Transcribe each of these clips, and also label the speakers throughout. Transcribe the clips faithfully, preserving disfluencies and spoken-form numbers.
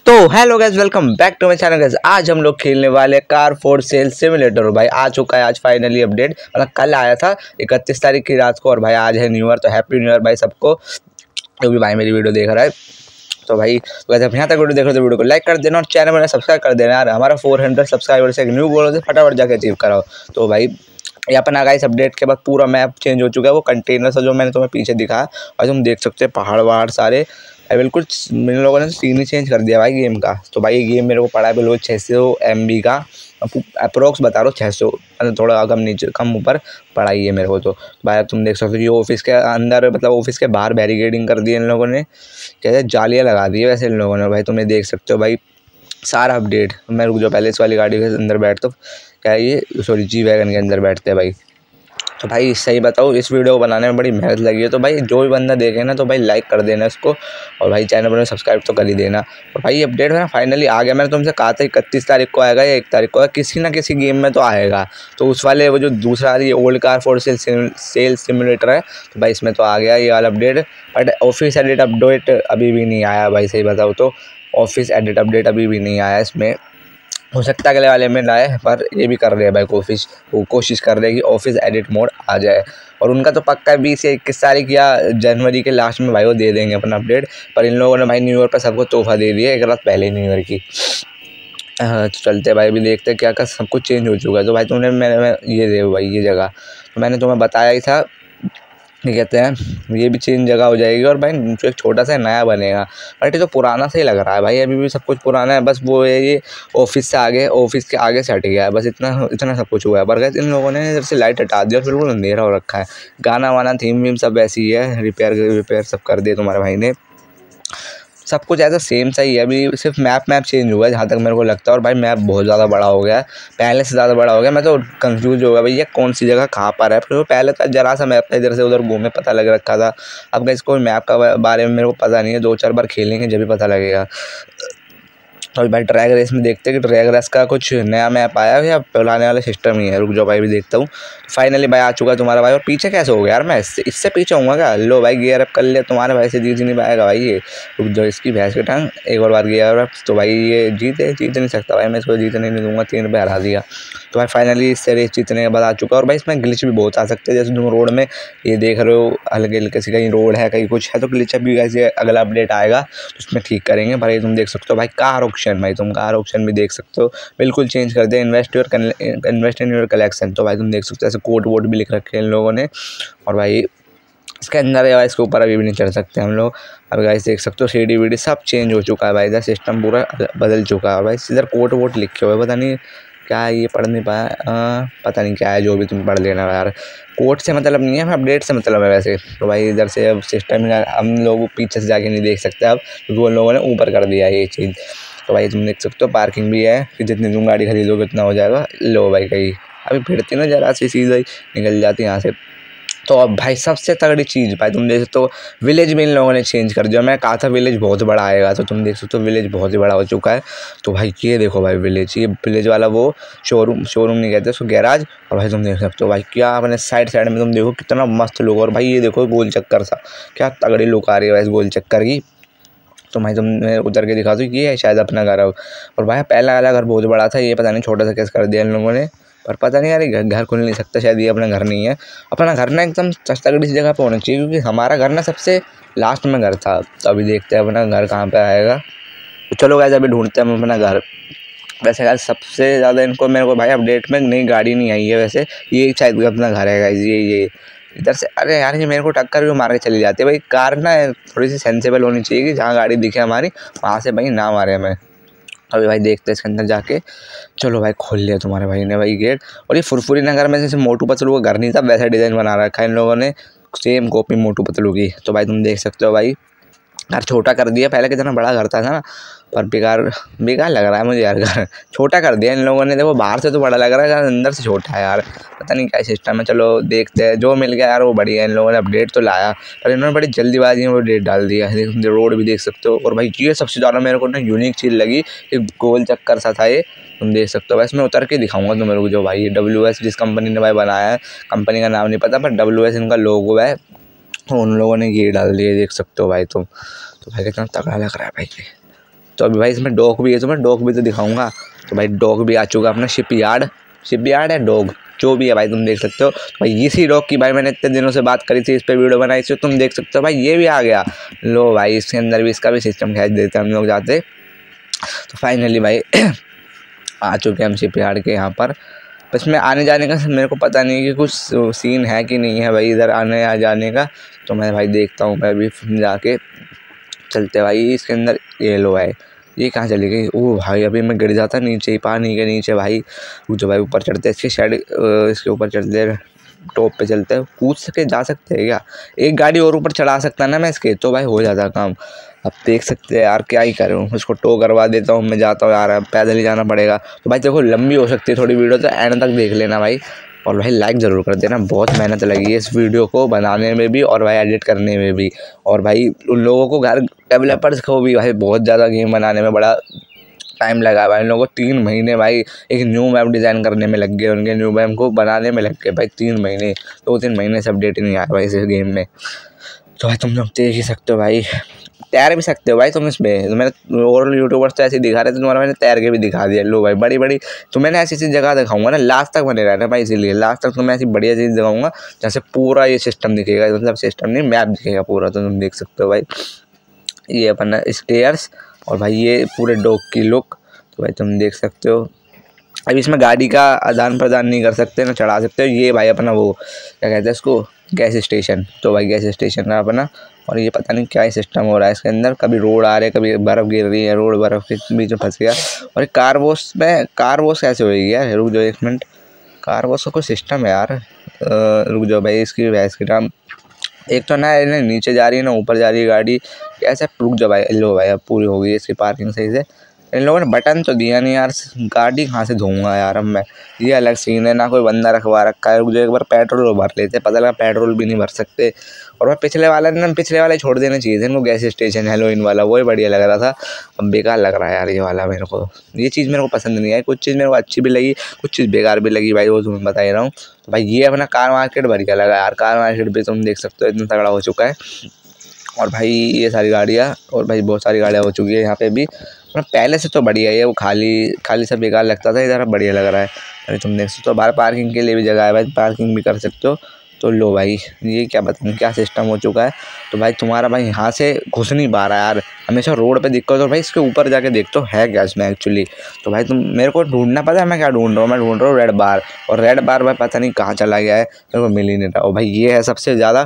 Speaker 1: तो hello guys, welcome back to my channel guys. आज हम लोग खेलने वाले कार फॉर सेल सिमुलेटर। भाई आ चुका है आज फाइनली अपडेट, मतलब कल आया था इकतीस तारीख की रात को, और भाई आज है न्यू ईयर। तो हैप्पी न्यू ईयर भाई सबको, जो भी भाई मेरी वीडियो देख रहा है। तो भाई अगर आप यहाँ तक वीडियो देख रहे हो तो वीडियो को लाइक कर देना और चैनल में सब्सक्राइब कर देना यार। हमारा फोर हंड्रेड सब्सक्राइबर से एक न्यू गोल है, फटाफट जाके अचीव कराओ। तो भाई यहाँ पर ना गाइस अपडेट के बाद पूरा मैप चेंज हो चुका है। वो कंटेनर से जो मैंने तुम्हें पीछे दिखाया, और तुम देख सकते हो पहाड़ वहाड़ सारे बिल्कुल इन लोगों ने सीन ही चेंज कर दिया भाई गेम का। तो भाई ये गेम मेरे को पड़ा है बिल्कुल छः सौ एम बी का, अप्रोक्स बता रहा हूँ छः सौ, मतलब थोड़ा कम नीचे कम ऊपर पड़ा ही है मेरे को। तो भाई तुम देख सकते हो ये ऑफिस के अंदर, मतलब ऑफिस के बाहर बैरिकेडिंग कर दी इन लोगों ने, कैसे जालियाँ लगा दी है वैसे इन लोगों ने। भाई तुम देख सकते हो भाई सारा अपडेट। मैं रुक जाओ, पहले इस वाली गाड़ी के अंदर बैठता हूँ, क्या है ये, सॉरी जी वैगन के अंदर बैठते हैं भाई। तो भाई सही बताओ, इस वीडियो को बनाने में बड़ी मेहनत लगी है। तो भाई जो भी बंदा देखे ना तो भाई लाइक कर देना इसको, और भाई चैनल पर सब्सक्राइब तो कर ही देना। और भाई अपडेट है ना फाइनली आ गया। मैंने तुमसे कहा था इकतीस तारीख को आएगा या एक तारीख को, किसी ना किसी गेम में तो आएगा। तो उस वाले वो जो दूसरा ये old car for sale sale simulator है, तो भाई इसमें तो आ गया ये वाला update. But office edit update अभी भी नहीं आया भाई, सही बताओ तो ऑफिस एडिट अपडेट अभी भी नहीं आया। इसमें हो सकता है अगले वाले में लाए, पर ये भी कर रहे हैं भाई कोशिश, वो कोशिश कर रहे हैं कि ऑफिस एडिट मोड आ जाए। और उनका तो पक्का है बीस या इक्कीस तारीख या जनवरी के लास्ट में भाई वो दे देंगे अपना अपडेट। पर इन लोगों ने भाई न्यू ईयर पर सबको तोहफा दे दिया एक रात पहले न्यू ईयर की। हाँ तो चलते भाई, भी देखते क्या क्या सब कुछ चेंज हो चुका है। तो भाई तुमने मैंने ये दे भाई ये जगह तो मैंने तुम्हें बताया ही था, ये कहते हैं ये भी चेंज जगह हो जाएगी। और भाई जो एक छोटा सा नया बनेगा, बट ये तो पुराना सा ही लग रहा है भाई, अभी भी सब कुछ पुराना है। बस वो है ये ऑफिस से आगे, ऑफिस के आगे से हट गया है, बस इतना इतना सब कुछ हुआ है। पर इन लोगों ने इधर से लाइट हटा दिया और बिल्कुल अंधेरा हो रखा है। गाना वाना थीम वीम सब ऐसी ही है, रिपेयर रिपेयर सब कर दिया तुम्हारे भाई ने। सब कुछ ऐसा सेम सा ही है, अभी सिर्फ मैप मैप चेंज हुआ है जहाँ तक मेरे को लगता है। और भाई मैप बहुत ज़्यादा बड़ा हो गया है, पहले से ज़्यादा बड़ा हो गया। मैं तो कंफ्यूज हो गया भाई ये कौन सी जगह कहाँ पर है। फिर पहले तो जरा सा मैप था, इधर से उधर घूमे पता लग रखा था। अब गाइस कोई मैप का बारे में मेरे को पता नहीं है, दो चार बार खेलेंगे जब भी पता लगेगा। तो भाई ट्रैक रेस में देखते हैं कि ट्रैक रेस का कुछ नया मैप आया है या पुराने वाला सिस्टम ही है। रुक जाओ भाई भी देखता हूँ। फाइनली भाई आ चुका है तुम्हारा भाई। और पीछे कैसे हो गया यार, मैं इससे इससे पीछे होऊंगा क्या। लो भाई गियर अप कर लिया, तुम्हारे भाई से जीत नहीं पाएगा भाई ये। रुक जाओ, इसकी भैंस के टांग एक और बार गियर अप, तो भाई ये जीते जीत नहीं सकता भाई, मैं इसको जीतने नहीं दूंगा। तीन रुपये हरा दिया। तो भाई फाइनली इससे रेस जीतने के बाद आ चुका है। और भाई इसमें ग्लिच भी बहुत आ सकते हैं, जैसे तुम रोड में ये देख रहे हो हल्के हल्के से कहीं रोड है कहीं कुछ है, तो ग्लिच भी कैसे अगला अपडेट आएगा तो उसमें ठीक करेंगे। भाई तुम देख सकते हो भाई कार ऑप्शन, भाई तुम कार ऑप्शन भी देख सकते हो, बिल्कुल चेंज कर दे। Invest your invest in your collection, तो भाई तुम देख सकते हो ऐसे कोड वोड भी लिख रखे हैं इन लोगों ने। और भाई इसके अंदर या इसके ऊपर अभी भी नहीं चढ़ सकते हम लोग। अब गाइस देख सकते हो सीडी वीडी सब चेंज हो चुका है भाई, इधर सिस्टम पूरा बदल चुका है भाई। इधर कोड वोट लिखे हुए, पता नहीं क्या है ये, पढ़ नहीं पाया, पता नहीं क्या है, जो भी तुम पढ़ लेना यार। कोड से मतलब नहीं है, हमें अपडेट से मतलब है वैसे। तो भाई इधर से अब सिस्टम हम लोग पीछे से जाके नहीं देख सकते अब, क्योंकि उन लोगों ने ऊपर कर दिया है ये चीज़। तो भाई तुम देख सकते हो पार्किंग भी है कि जितनी तुम गाड़ी खरीदोगे उतना हो जाएगा। लो भाई कहीं अभी भिड़ती ना जरा सी सीधा ही निकल जाती यहाँ से। तो अब भाई सबसे तगड़ी चीज़ भाई तुम देख सकते हो, विलेज में इन लोगों ने चेंज कर दिया। मैं कहा था विलेज बहुत बड़ा आएगा, तो तुम देख सकते हो विलेज बहुत ही बड़ा हो चुका है। तो भाई ये देखो भाई विलेज, ये विलेज वाला वो शोरूम शोरूम नहीं कहते उसको, गैराज। और भाई तुम देख सकते हो भाई क्या अपने साइड साइड में तुम देखो कितना मस्त लुक। और भाई ये देखो गोल चक्कर सा, क्या तगड़ी लुक आ रही है भाई इस गोल चक्कर की। तो भाई तुमने उतर के दिखा दो, ये है शायद अपना घर। और भाई पहला वाला घर बहुत बड़ा था, ये पता नहीं छोटा सा कैसे कर दिया इन लोगों ने। पर पता नहीं यार ये घर खुल नहीं सकता, शायद ये अपना घर नहीं है। अपना घर ना एकदम तगड़ी सी जगह पे होना चाहिए, क्योंकि हमारा घर ना सबसे लास्ट में घर था। तो अभी देखते हैं अपना घर कहाँ पे आएगा। तो चलो गाइस अभी ढूंढते हैं हम अपना घर। वैसे गाइस सबसे ज़्यादा इनको मेरे को भाई अपडेट में नई गाड़ी नहीं आई है वैसे, ये शायद अपना घर है गाइस। ये ये इधर से, अरे यार ये मेरे को टक्कर भी मार के चली जाती है भाई। कार ना थोड़ी सी सेंसेबल होनी चाहिए कि जहाँ गाड़ी दिखे हमारी वहाँ से भाई ना मारे हमें। अभी भाई देखते हैं इसके अंदर जाके। चलो भाई खोल लिया तुम्हारे भाई ने भाई गेट। और ये फुरफुरी नगर में जैसे मोटू पतलू का घर नहीं था, वैसा डिज़ाइन बना रखा है इन लोगों ने, सेम कॉपी मोटू पतलू की। तो भाई तुम देख सकते हो भाई घर छोटा कर दिया, पहले कितना बड़ा घर था ना, पर बेकार बेकार लग रहा है मुझे यार। घर छोटा कर दिया इन लोगों ने, देखो बाहर से तो बड़ा लग रहा है, अंदर से छोटा है यार, पता नहीं क्या सिस्टम है। चलो देखते हैं, जो मिल गया यार वो बढ़िया है। इन लोगों ने अपडेट तो लाया, पर इन्होंने बड़ी जल्दीबाजी में वो डेट डाल दिया है। रोड भी देख सकते हो। और भाई ये सबसे ज़्यादा मेरे को ना यूनिक चीज़ लगी, एक गोल चक्कर सा था ये, तुम देख सकते हो। वैसे मैं उतर के दिखाऊंगा तुम मेरे को, जो भाई डब्ल्यू एस जिस कंपनी ने भाई बनाया है, कंपनी का नाम नहीं पता, पर डब्ल्यू एस इनका लोगो है, तो उन लोगों ने ये डाल दिया, देख सकते हो भाई तुम। तो भाई कितना तगड़ा लग रहा है भाई ये। तो अभी भाई इसमें डॉक भी है, तो मैं डॉक भी तो दिखाऊंगा। तो भाई डॉक भी आ चुका अपना शिप यार्ड, शिप यार्ड है डॉग जो भी है भाई तुम देख सकते हो। तो भाई इसी डॉग की भाई मैंने इतने दिनों से बात करी थी, इस पर वीडियो बनाई थी, तुम देख सकते हो भाई ये भी आ गया। लो भाई इसके अंदर भी इसका भी सिस्टम खींच देते हम लोग जाते। तो फाइनली भाई आ चुके हम शिप यार्ड के यहाँ पर। बस में आने जाने का मेरे को पता नहीं कि कुछ सीन है कि नहीं है भाई इधर आने आ जाने का। तो मैं भाई देखता हूँ, मैं अभी जाके चलते भाई इसके अंदर। ये लो भाई ये कहाँ चली गई? ओह भाई अभी मैं गिर जाता नीचे ही, पानी के नीचे भाई। जो भाई ऊपर चढ़ते इसके शेड, इसके ऊपर चढ़ते टॉप पे चलते हैं, कूद सके जा सकते हैं क्या? एक गाड़ी और ऊपर चढ़ा सकता ना मैं इसके, तो भाई हो जाता काम। अब देख सकते हैं यार क्या ही करूँ, उसको टो करवा देता हूँ, मैं जाता हूँ यार, पैदल ही जाना पड़ेगा। तो भाई देखो लंबी हो सकती है थोड़ी वीडियो, तो एंड तक देख लेना भाई। और भाई लाइक ज़रूर कर देना, बहुत मेहनत लगी है इस वीडियो को बनाने में भी और भाई एडिट करने में भी। और भाई उन लोगों को घर डेवलपर्स को भी भाई बहुत ज़्यादा गेम बनाने में बड़ा टाइम लगा भाई। उन लोगों को तीन महीने भाई एक न्यू मैप डिज़ाइन करने में लग गए, उनके न्यू मैप को बनाने में लग गए भाई तीन महीने। दो तीन महीने से अपडेट नहीं आया भाई इस गेम में। तो भाई तुम लोग देख ही सकते हो भाई, तैर भी सकते हो भाई तुम इसमें। तो मैंने और यूट्यूबर्स तो ऐसे दिखा रहे थे, तुम्हारा मैंने तैर के भी दिखा दिया। लो भाई बड़ी बड़ी तो मैंने ऐसी ऐसी जगह दिखाऊंगा ना, लास्ट तक बने रहना भाई, इसीलिए लास्ट तक तो मैं ऐसी बढ़िया चीज़ दिखाऊंगा जैसे पूरा ये सिस्टम दिखेगा, मतलब सिस्टम नहीं मैप दिखेगा पूरा। तो तुम देख सकते हो भाई ये अपना स्टेयर्स और भाई ये पूरे डॉग की लुक। तो भाई तुम देख सकते हो। अभी इसमें गाड़ी का आदान प्रदान नहीं कर सकते ना चढ़ा सकते हो। ये भाई अपना वो क्या कहते हैं इसको, गैस स्टेशन। तो भाई गैस स्टेशन है अपना। और ये पता नहीं क्या ही सिस्टम हो रहा है इसके अंदर, कभी रोड आ रहे, कभी बर्फ़ गिर रही है, रोड बर्फ़ के बीच में फंस गया। और एक कार वॉश में, कार वॉश कैसे होगी यार? रुक जाओ एक मिनट, कार वॉश का कोई सिस्टम है यार। रुक जाओ भाई, इसकी भैंस की नाम एक तो ना नीचे जा रही है ना ऊपर जा रही है गाड़ी, कैसे? रुक जाओ भाई। लो भाई अब पूरी हो गई इसकी पार्किंग सही से। इन लोगों ने बटन तो दिया नहीं यार, गाड़ी कहाँ से धोऊंगा यार अब मैं। ये अलग सीन है, ना कोई बंदा रखवा रखा है। जो एक बार पेट्रोल भर लेते, पता लगा पेट्रोल भी नहीं भर सकते। और वह पिछले वाला ना, पिछले वाला छोड़ देना चाहिए था इनको, गैस स्टेशन हेलोइन वाला, वही बढ़िया लग रहा था। अब बेकार लग रहा है यार ये वाला मेरे को। ये चीज़ मेरे को पसंद नहीं आई, कुछ चीज़ मेरे को अच्छी भी लगी, कुछ चीज़ बेकार भी लगी भाई, वो तुम्हें बता ही रहा हूँ। तो भाई ये अपना कार मार्केट बढ़िया लगा यार, कार मार्केट भी तुम देख सकते हो इतना तगड़ा हो चुका है। और भाई ये सारी गाड़ियाँ, और भाई बहुत सारी गाड़ियाँ हो चुकी है यहाँ पे भी। मतलब पहले से तो बढ़िया है, वो खाली खाली सब बेकार लगता था, इधर बढ़िया लग रहा है। अभी तुम देख सकते हो बाहर पार्किंग के लिए भी जगह है भाई, पार्किंग भी कर सकते हो। तो लो भाई ये क्या बताऊँ क्या सिस्टम हो चुका है। तो भाई तुम्हारा भाई यहाँ से घुस नहीं पा रहा है यार, हमेशा रोड पे दिक्कत। और भाई इसके ऊपर जाके देख तो है क्या इसमें एक्चुअली। तो भाई तुम मेरे को ढूंढना पता है मैं क्या ढूंढ रहा हूँ, मैं ढूंढ रहा हूँ रेड बार। और रेड बार भाई पता नहीं कहाँ चला गया है, मेरे को मिल ही नहीं रहा। और भाई ये है सबसे ज़्यादा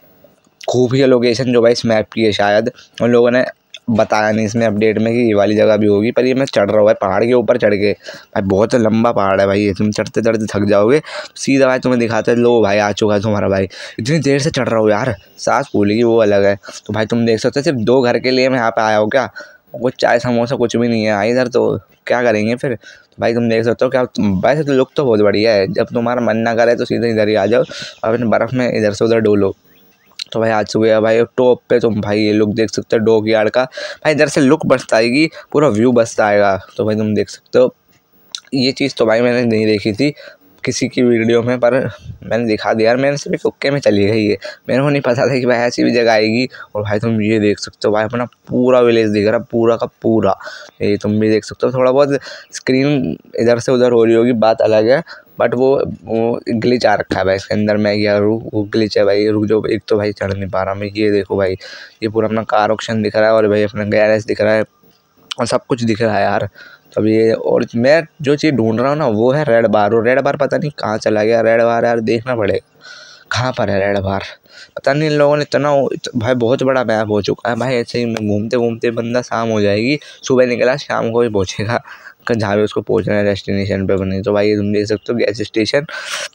Speaker 1: खुफिया लोकेशन जो भाई इस मैप की है, शायद उन लोगों ने बताया नहीं इसमें अपडेट में कि ये वाली जगह भी होगी। पर ये मैं चढ़ रहा हूँ भाई पहाड़ के ऊपर चढ़ के, भाई बहुत लंबा पहाड़ है भाई ये, तुम चढ़ते चढ़ते थक जाओगे। सीधा भाई तुम्हें दिखाते हैं, लो भाई आ चुका है तुम्हारा भाई। इतनी देर से चढ़ रहा हूँ यार, सांस फूलेगी वो अलग है। तो भाई तुम देख सकते हो सिर्फ दो घर के लिए मैं यहाँ पे आया हूँ क्या, कुछ चाय समोसा कुछ भी नहीं है आई इधर, तो क्या करेंगे फिर। तो भाई तुम देख सकते हो क्या, वैसे तो लुक तो बहुत बढ़िया है, जब तुम्हारा मन ना करे तो सीधे इधर ही आ जाओ और अपने बर्फ़ में इधर से उधर डोलो। तो भाई आ चुके हैं भाई टॉप पे, तुम भाई ये लुक देख सकते हो डॉग यार्ड का। भाई इधर से लुक बसता आएगी, पूरा व्यू बसता आएगा। तो भाई तुम देख सकते हो ये चीज़ तो भाई मैंने नहीं देखी थी किसी की वीडियो में, पर मैंने दिखा दिया यार, मैंने सिर्फ तुक्के में चली गई है, मेरे को नहीं पता था कि भाई ऐसी भी जगह आएगी। और भाई तुम ये देख सकते हो भाई अपना पूरा विलेज दिख रहा है, पूरा का पूरा। ये तुम भी देख सकते हो, थोड़ा बहुत स्क्रीन इधर से उधर हो रही होगी, बात अलग है, बट वो वो ग्लिच आ रखा है भाई इसके अंदर। मैं क्या करूँ, वो ग्लिच है भाई। रुक जाओ, एक तो भाई चढ़ नहीं पा रहा मैं। ये देखो भाई ये पूरा अपना कार ऑप्शन दिख रहा है, और भाई अपना गैरेज दिख रहा है, और सब कुछ दिख रहा है यार। तब ये और मैं जो चीज़ ढूंढ रहा हूँ ना वो है रेड बार। और रेड बार पता नहीं कहाँ चला गया रेड बार, यार देखना पड़ेगा कहाँ पर है रेड बार, पता नहीं। इन लोगों ने इतना भाई बहुत बड़ा मैप हो चुका है भाई, ऐसे ही घूमते घूमते बंदा शाम हो जाएगी, सुबह निकला शाम को ही पहुँचेगा जहाँ भी उसको पहुँचना है डेस्टिनेशन पे बनी। तो भाई तुम देख सकते हो गैस स्टेशन।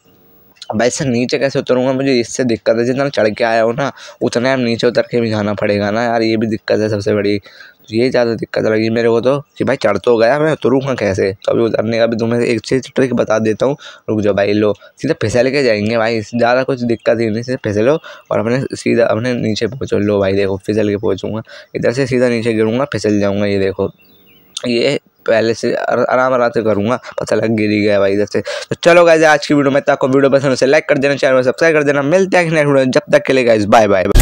Speaker 1: भाई इससे नीचे कैसे उतरूँगा, मुझे इससे दिक्कत है, जितना चढ़ के आया हूँ ना उतना अब नीचे उतर के भी जाना पड़ेगा ना यार, ये भी दिक्कत है सबसे बड़ी। तो ये ज़्यादा दिक्कत लगी मेरे को तो कि भाई चढ़ तो गया, मैं उतरूँगा कैसे। तो अभी उतरने का भी तुम्हें एक चीज़ ट्रिक बता देता हूँ, रुक जाओ भाई। लो सीधा फिसल के जाएंगे भाई, ज़्यादा कुछ दिक्कत ही नहीं, सीधे फिसलो और अपने सीधा अपने नीचे पहुँचो। लो भाई देखो फिसल के पहुँचूँगा, इधर से सीधा नीचे गिरूँगा फिसल जाऊँगा। ये देखो ये पहले से आराम आराम से करूँगा, पता लग गिर ही गया भाई इधर से। तो चलो गाइस आज की वीडियो में, आपको वीडियो पसंद है लाइक कर देना, चैनल में सब्सक्राइब कर देना। मिलते हैं नेक्स्ट वीडियो, जब तक के लिए गाइस बाय बाय।